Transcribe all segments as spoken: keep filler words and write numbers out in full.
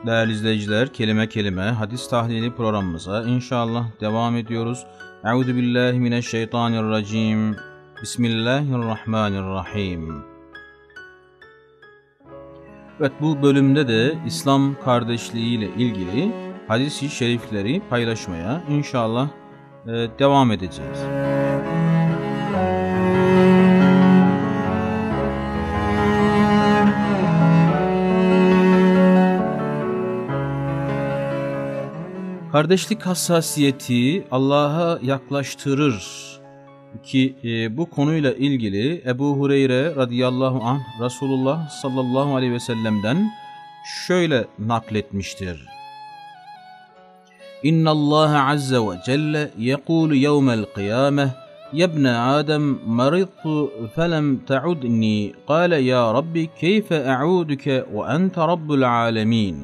Değerli izleyiciler, kelime kelime hadis tahlili programımıza inşallah devam ediyoruz. Euzubillahimineşşeytanirracim. Bismillahirrahmanirrahim. Evet, bu bölümde de İslam kardeşliği ile ilgili hadis-i şerifleri paylaşmaya inşallah e, devam edeceğiz. Kardeşlik hassasiyeti Allah'a yaklaştırır ki e, bu konuyla ilgili Ebu Hureyre radıyallahu anh Resulullah sallallahu aleyhi ve sellem'den şöyle nakletmiştir. İnna Allah azze ve celle yekulu yevmel kıyameh yebne Adem maridtu felem ta'udni kâle ya Rabbi keyfe e'uduke ve ente rabbul alemin.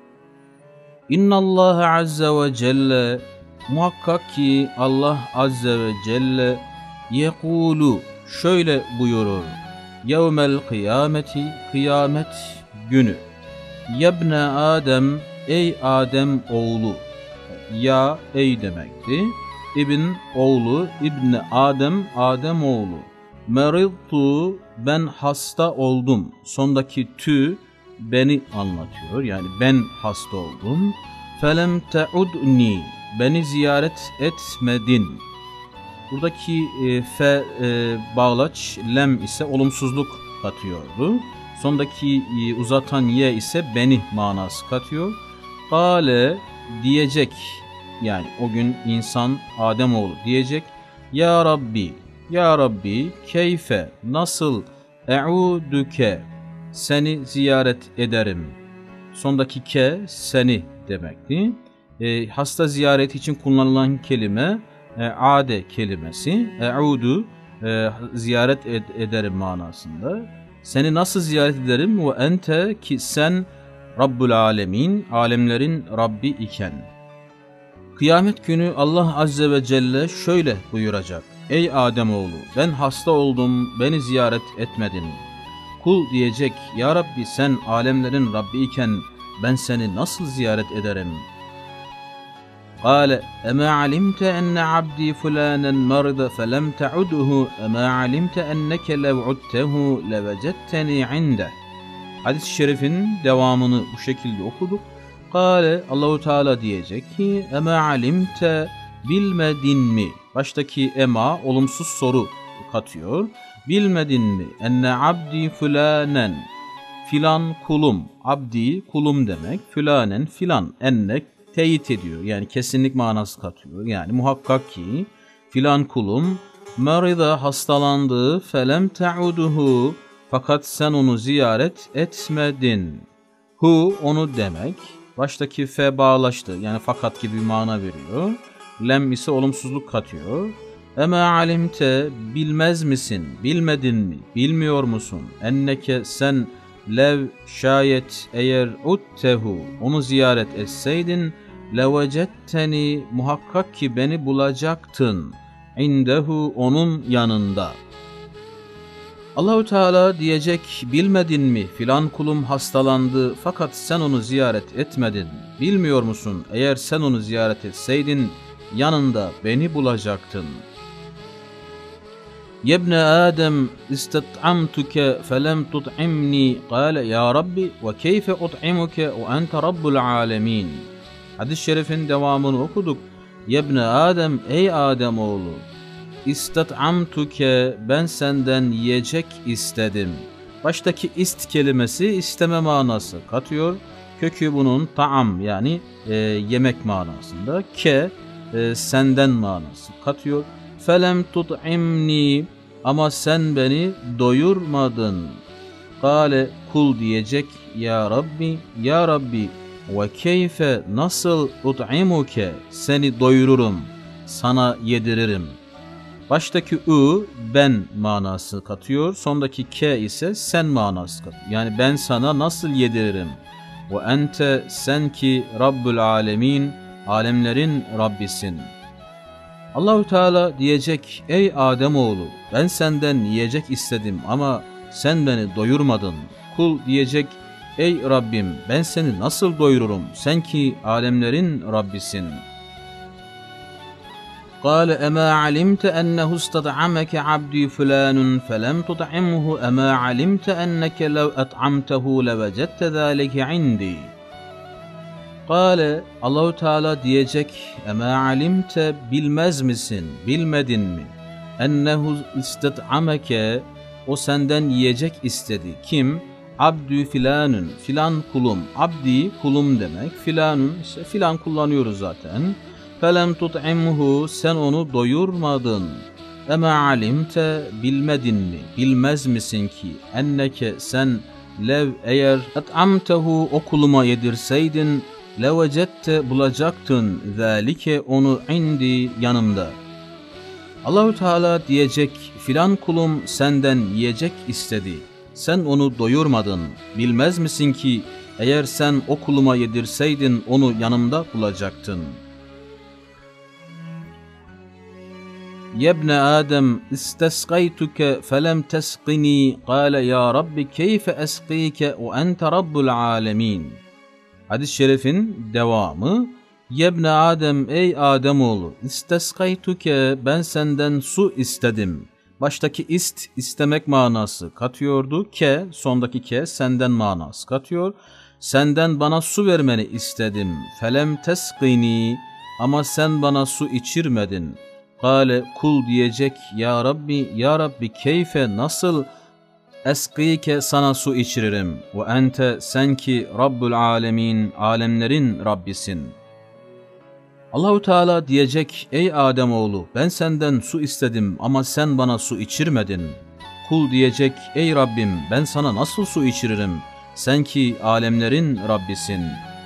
İnna Allah azze ve celle, muhakkak ki Allah azze ve celle yekulu şöyle buyurur. Yevmel kıyameti, kıyamet günü. Yebne Adem, ey Adem oğlu. Ya ey demekti. İbn oğlu, İbni Adem, Adem oğlu. Meridtu, ben hasta oldum. Sondaki tü beni anlatıyor. Yani ben hasta oldum. Felem te'udni, beni ziyaret etmedin. Buradaki e, fe e, bağlaç, lem ise olumsuzluk katıyordu. Sondaki e, uzatan ye ise beni manası katıyor. Kale diyecek, yani o gün insan Ademoğlu diyecek. Ya Rabbi, Ya Rabbi keyfe, nasıl e'uduke, seni ziyaret ederim. Sondaki ke seni demekti. E, hasta ziyareti için kullanılan kelime e, ade kelimesi. E'udu e, ziyaret ed ederim manasında. Seni nasıl ziyaret ederim? Ve ente, ki sen Rabbul alemin, alemlerin Rabbi iken. Kıyamet günü Allah azze ve celle şöyle buyuracak. Ey Ademoğlu, ben hasta oldum, beni ziyaret etmedin. Kul diyecek, Ya Rabbi sen alemlerin Rabbi iken ben seni nasıl ziyaret ederim? Kâle, emâ alimte enne abdî fulânen marida felem te'udhu, emâ alimte enneke lev udtehu levecetteni inde. Hadis-i şerifin devamını bu şekilde okuduk. Kâle, Allahu Teala diyecek ki, emâ alimte, bilmedin mi? Baştaki ema olumsuz soru katıyor. Bilmedin mi? Enne abdi fülanen, filan kulum, abdi kulum demek, fülanen filan, enne teyit ediyor, yani kesinlik manası katıyor. Yani muhakkak ki filan kulum marida, hastalandı, felem te'uduhu, fakat sen onu ziyaret etmedin. Hu onu demek, baştaki fe bağlaştı, yani fakat gibi bir mana veriyor. Lem ise olumsuzluk katıyor. Ema alimte, bilmez misin, bilmedin mi, bilmiyor musun? Enneke sen, lev şayet eğer uttehu, onu ziyaret etseydin, levecetteni, muhakkak ki beni bulacaktın, indehu, onun yanında. Allahu Teala diyecek, bilmedin mi, filan kulum hastalandı fakat sen onu ziyaret etmedin. Bilmiyor musun, eğer sen onu ziyaret etseydin, yanında beni bulacaktın. Yebne Adem istat'amtuke felem tut'imni, kâle ya Rabbi ve keyfe ut'imuke ve ente rabbul alemin. Hadis-i şerifin devamını okuduk. Yebne Adem, ey Adem oğlu, istat'amtuke, ben senden yiyecek istedim. Baştaki ist kelimesi isteme manası katıyor. Kökü bunun ta'am, yani e, yemek manasında. Ke e, senden manası katıyor. Felem tut'imni, ama sen beni doyurmadın. Kale, kul diyecek, Ya Rabbi, Ya Rabbi, ve keyfe, nasıl ut'imuke, seni doyururum, sana yediririm. Baştaki ı ben manası katıyor, sondaki ke ise sen manası katıyor. Yani ben sana nasıl yediririm? Ve ente, sen ki Rabbul alemin, alemlerin Rabbisin. Allahu Teala diyecek, ey Ademoğlu, ben senden yiyecek istedim ama sen beni doyurmadın. Kul diyecek, ey Rabbim ben seni nasıl doyururum, sen ki alemlerin Rabbisin. قال أما علمت أنه استطعمك عبدي فلان فلم تطعمه أما علمت أنك لو أطعمته لوجدت ذلك عندي. قال Allahu Teala diyecek Ema alimte bilmez misin, bilmedin mi? Ennehu isted'ameke o senden yiyecek istedi. Kim? Abdü filanun, filan kulum. Abdi kulum demek. Filanun işte filan kullanıyoruz zaten. Felem tut'imhu sen onu doyurmadın. Ema alimte bilmedin mi? Bilmez misin ki enneke sen lev eğer et'amtehu o kuluma yedirseydin levecette bulacaktın zalike onu indi yanımda. Allahu Teala diyecek filan kulum senden yiyecek istedi. Sen onu doyurmadın. Bilmez misin ki eğer sen o kuluma yedirseydin onu yanımda bulacaktın. Yebne Adem istesqaytuke felem tesqini qala ya Rabbi keyfe esqike ve ente rabbul alemin. Hadis-i şerifin devamı. Yebne Adem ey Ademoğlu istesqaytuke ben senden su istedim. Baştaki ist istemek manası katıyordu. Ke sondaki ke senden manası katıyor. Senden bana su vermeni istedim. Felem tesqini ama sen bana su içirmedin. Kale kul diyecek ya Rabbi ya Rabbi keyfe nasıl eskike sana su içiririm ve ente sen ki Rabbul alemin alemlerin Rabbisin. Allahu Teala diyecek ey Ademoğlu ben senden su istedim ama sen bana su içirmedin. Kul diyecek ey Rabbim ben sana nasıl su içiririm sen ki alemlerin Rabbisin.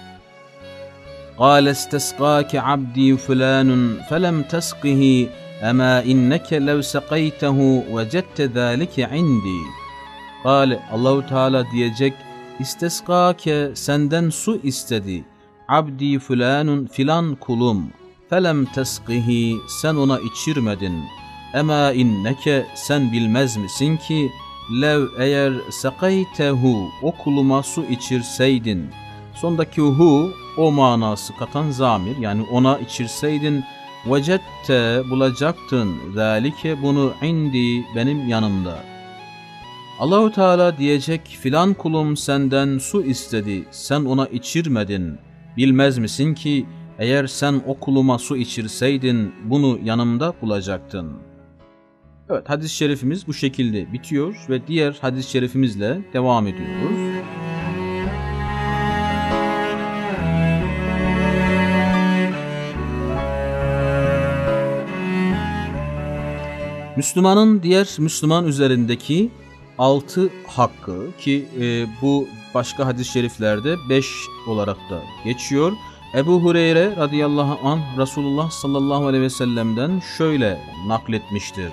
قال استسقاك عبدي فلان فلم تسقه أما إنك لو سقيته وجدت ذلك عندي. قال Allahu Teala diyecek isteskake senden su istedi. Abdi fulanun filan kulum. Felem tesqihi sen ona içirmedin. Ema inneke sen bilmez misin ki lev eğer sakaytehu o kuluma su içirseydin. Sondaki hu o manası katan zamir yani ona içirseydin vecette bulacaktın zalike bunu indi benim yanımda. Allahu Teala diyecek filan kulum senden su istedi sen ona içirmedin. Bilmez misin ki eğer sen o kuluma su içirseydin bunu yanımda bulacaktın. Evet hadis-i şerifimiz bu şekilde bitiyor ve diğer hadis-i şerifimizle devam ediyoruz. Müslümanın diğer Müslüman üzerindeki altı hakkı ki e, bu başka hadis-i şeriflerde beş olarak da geçiyor. Ebu Hureyre radıyallahu anh Resulullah sallallahu aleyhi ve sellem'den şöyle nakletmiştir.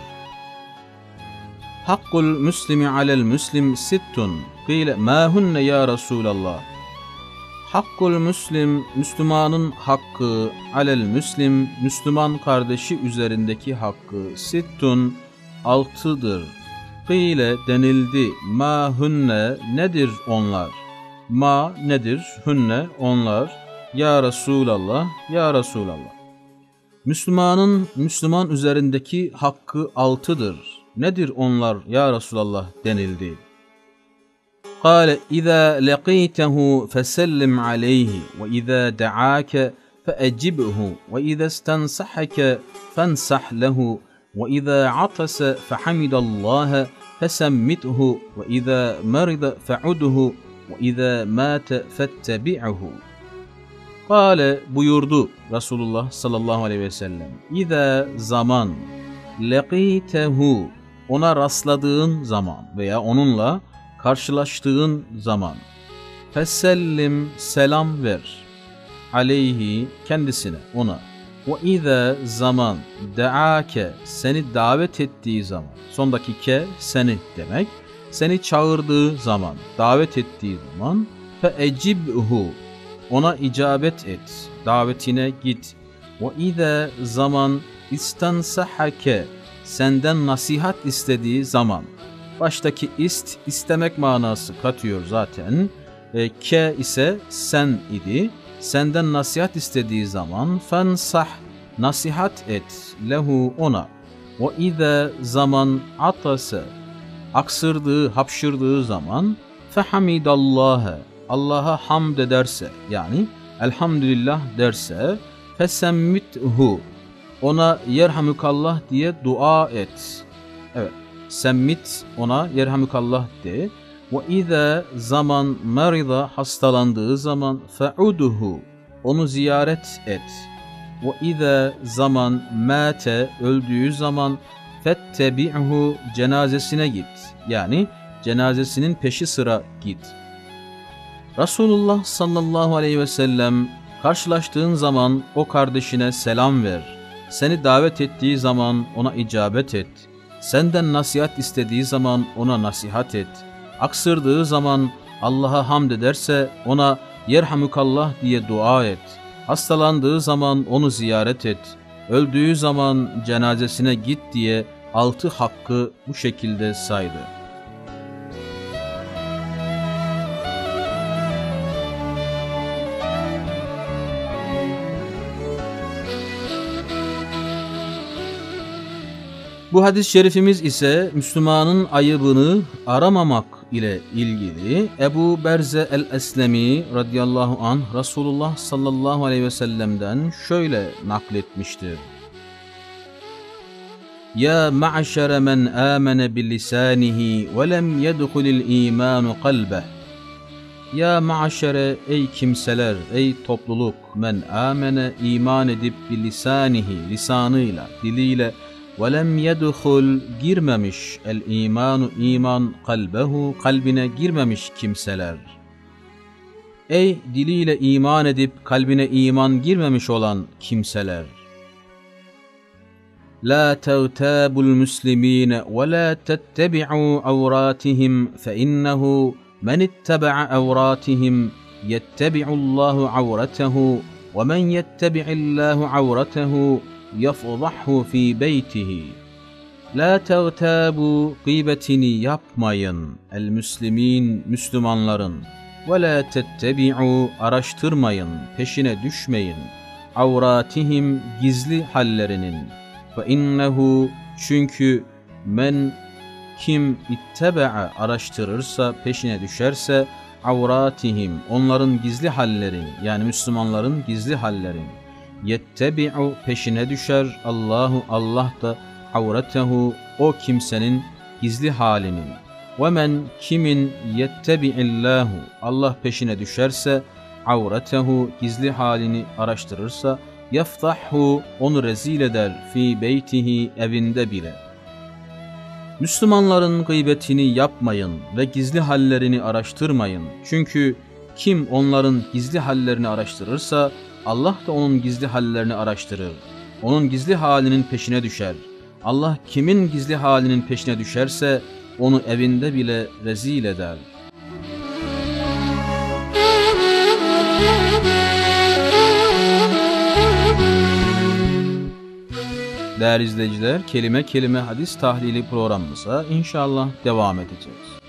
Hakkul müslimi alel müslim sittun kıyle ma hunne ya Resulallah. Hakkul müslim, Müslümanın hakkı, alel müslim, Müslüman kardeşi üzerindeki hakkı, sittun, altıdır. Kıyle denildi, ma hünne, nedir onlar? Ma nedir? Hünne, onlar. Ya Resulallah, ya Resulallah. Müslümanın, Müslüman üzerindeki hakkı altıdır. Nedir onlar ya Resulallah denildi. قال إذا لقيته فسلم عليه وإذا دعاك فأجبه وإذا استنصحك فانصح له وإذا عطس فحمد الله فسمته وإذا مرض فعده وإذا مات فاتبعه. قال buyurdu Resulullah sallallahu aleyhi ve sellem. İza zaman laqitehu ona rastladığın zaman veya onunla karşılaştığın zaman fesellim selam ver aleyhi kendisine ona ve izâ zaman deâke seni davet ettiği zaman sondaki ke seni demek seni çağırdığı zaman davet ettiği zaman fe ecibhu ona icabet et davetine git ve izâ zaman istansahake senden nasihat istediği zaman baştaki ist, istemek manası katıyor zaten. E, ke ise sen idi. Senden nasihat istediği zaman fensah, nasihat et lehu ona. Ve izâ zaman atase, aksırdığı, hapşırdığı zaman fehamidallâhe, Allah'a hamd ederse, yani elhamdülillah derse, fesemmithu, ona yerhamükallah diye dua et. Evet, semmit, ona yerhamükallah de. Ve izâ zaman merida, hastalandığı zaman fe'uduhu, onu ziyaret et. Ve izâ zaman mâte, öldüğü zaman fettebi'hu, cenazesine git. Yani cenazesinin peşi sıra git. Resulullah sallallahu aleyhi ve sellem, karşılaştığın zaman o kardeşine selam ver. Seni davet ettiği zaman ona icabet et. Senden nasihat istediği zaman ona nasihat et. Aksırdığı zaman Allah'a hamd ederse ona yerhamükallah diye dua et. Hastalandığı zaman onu ziyaret et. Öldüğü zaman cenazesine git diye altı hakkı bu şekilde saydı. Bu hadis-i şerifimiz ise Müslümanın ayıbını aramamak ile ilgili. Ebu Berze el-Eslemi radıyallahu anh Resulullah sallallahu aleyhi ve sellem'den şöyle nakletmiştir. Ya ma'şere men amene billisanihi ve lem yedhulil imanu kalbeh. Ya ma'şere, ey kimseler, ey topluluk, men amene, iman edip billisanihi, lisanıyla, diliyle, وَلَمْ يَدْخُلْ, girmemiş, el-imanu, iman, kalbehu, kalbine girmemiş kimseler. Ey diliyle iman edip kalbine iman girmemiş olan kimseler. لَا تَغْتَابُ الْمُسْلِمِينَ وَلَا تَتَّبِعُوا عَوْرَاتِهِمْ فَإِنَّهُ مَنِ اتَّبَعَ عَوْرَاتِهِمْ يَتَّبِعُ اللّٰهُ عَوْرَتَهُ وَمَنْ يَتَّبِعِ اللّٰهُ عَوْرَتَهُ yafzahhu fi beytihi. La tagtabu, gıybetini yapmayın, el müslimin, Müslümanların. Ve la tettebi'u, araştırmayın, peşine düşmeyin, avratihim, gizli hallerinin. Fe innehu, çünkü men, kim itteba'a, araştırırsa, peşine düşerse, avratihim, onların gizli hallerini, yani Müslümanların gizli hallerini. Yettebi'u, peşine düşer, Allahu, Allah da, avretehu, o kimsenin gizli halinin. Ve men, kimin yettebi'illahu, Allah peşine düşerse, avretehu, gizli halini araştırırsa, yaftahhu, onu rezil eder, fi beytihi, evinde bile. Müslümanların gıybetini yapmayın ve gizli hallerini araştırmayın. Çünkü kim onların gizli hallerini araştırırsa, Allah da onun gizli hallerini araştırır. Onun gizli halinin peşine düşer. Allah kimin gizli halinin peşine düşerse onu evinde bile rezil eder. Değerli izleyiciler, kelime kelime hadis tahlili programımıza inşallah devam edeceğiz.